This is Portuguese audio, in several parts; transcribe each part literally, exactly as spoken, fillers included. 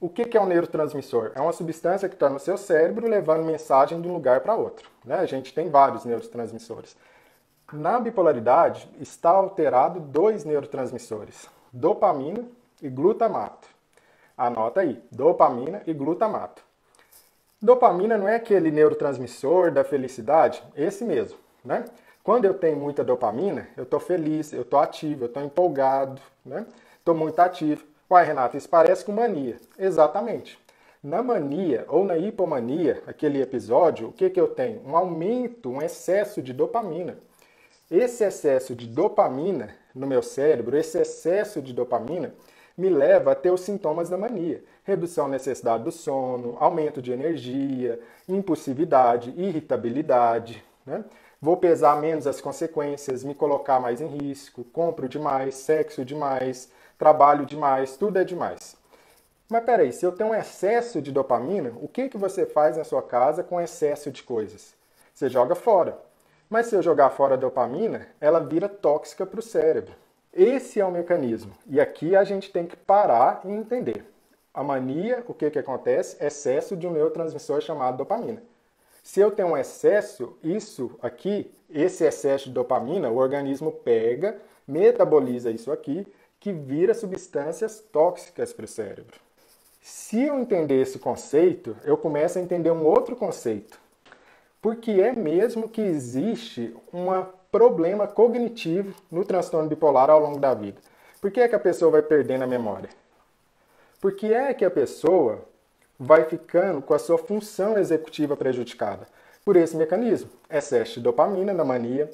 O que é um neurotransmissor? É uma substância que está no seu cérebro levando mensagem de um lugar para outro, né? A gente tem vários neurotransmissores. Na bipolaridade, está alterado dois neurotransmissores, dopamina e glutamato. Anota aí, dopamina e glutamato. Dopamina não é aquele neurotransmissor da felicidade? Esse mesmo, né? Quando eu tenho muita dopamina, eu estou feliz, eu estou ativo, eu estou empolgado, né? Estou muito ativo. Uai, Renato, isso parece com mania. Exatamente. Na mania ou na hipomania, aquele episódio, o que, que eu tenho? Um aumento, um excesso de dopamina. Esse excesso de dopamina no meu cérebro, esse excesso de dopamina, me leva a ter os sintomas da mania. Redução da necessidade do sono, aumento de energia, impulsividade, irritabilidade, né? Vou pesar menos as consequências, me colocar mais em risco, compro demais, sexo demais, trabalho demais, tudo é demais. Mas peraí, se eu tenho um excesso de dopamina, o que, que você faz na sua casa com excesso de coisas? Você joga fora. Mas se eu jogar fora a dopamina, ela vira tóxica para o cérebro. Esse é o mecanismo. E aqui a gente tem que parar e entender. A mania, o que, que acontece? Excesso de um neurotransmissor chamado dopamina. Se eu tenho um excesso, isso aqui, esse excesso de dopamina, o organismo pega, metaboliza isso aqui, que vira substâncias tóxicas para o cérebro. Se eu entender esse conceito, eu começo a entender um outro conceito. Porque é mesmo que existe um problema cognitivo no transtorno bipolar ao longo da vida. Por que é que a pessoa vai perdendo a memória? Por que é que a pessoa vai ficando com a sua função executiva prejudicada? Por esse mecanismo. Excesso de dopamina na mania,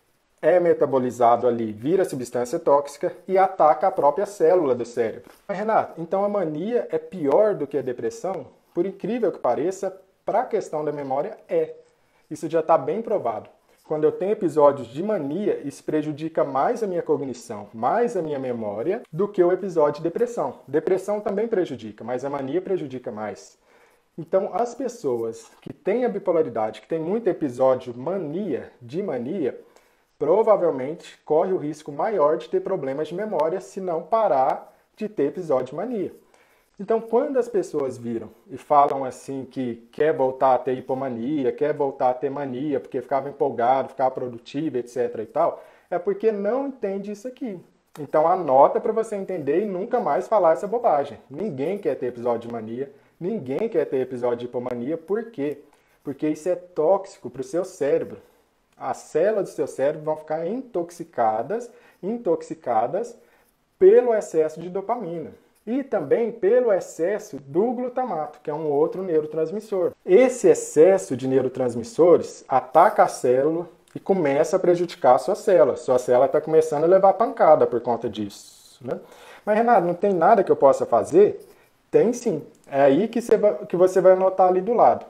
é metabolizado ali, vira substância tóxica e ataca a própria célula do cérebro. Mas, Renato, então a mania é pior do que a depressão? Por incrível que pareça, para a questão da memória, é. Isso já está bem provado. Quando eu tenho episódios de mania, isso prejudica mais a minha cognição, mais a minha memória, do que o episódio de depressão. Depressão também prejudica, mas a mania prejudica mais. Então, as pessoas que têm a bipolaridade, que têm muito episódio mania, de mania, provavelmente corre o risco maior de ter problemas de memória se não parar de ter episódio de mania. Então, quando as pessoas viram e falam assim que quer voltar a ter hipomania, quer voltar a ter mania, porque ficava empolgado, ficava produtivo, etc e tal, é porque não entende isso aqui. Então, anota para você entender e nunca mais falar essa bobagem. Ninguém quer ter episódio de mania, ninguém quer ter episódio de hipomania. Por quê? Porque isso é tóxico para o seu cérebro. As células do seu cérebro vão ficar intoxicadas, intoxicadas pelo excesso de dopamina. E também pelo excesso do glutamato, que é um outro neurotransmissor. Esse excesso de neurotransmissores ataca a célula e começa a prejudicar a sua célula. Sua célula está começando a levar pancada por conta disso, né? Mas, Renato, não tem nada que eu possa fazer? Tem sim. É aí que você vai, que você vai anotar ali do lado.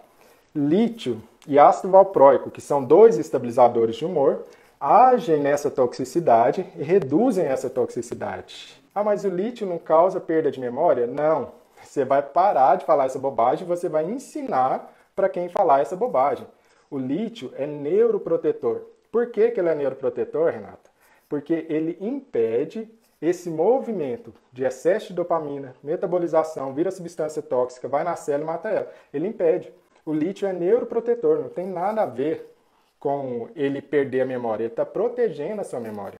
Lítio e ácido valproico, que são dois estabilizadores de humor, agem nessa toxicidade e reduzem essa toxicidade. Ah, mas o lítio não causa perda de memória? Não. Você vai parar de falar essa bobagem e você vai ensinar para quem falar essa bobagem. O lítio é neuroprotetor. Por que que ele é neuroprotetor, Renata? Porque ele impede esse movimento de excesso de dopamina, metabolização, vira substância tóxica, vai na célula e mata ela. Ele impede. O lítio é neuroprotetor, não tem nada a ver com ele perder a memória. Ele está protegendo a sua memória.